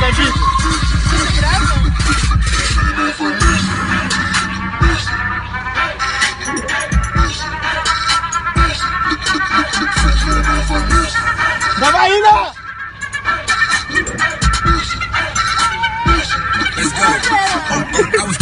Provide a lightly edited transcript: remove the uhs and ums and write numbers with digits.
bandido. Não vai ainda! Let's go. I was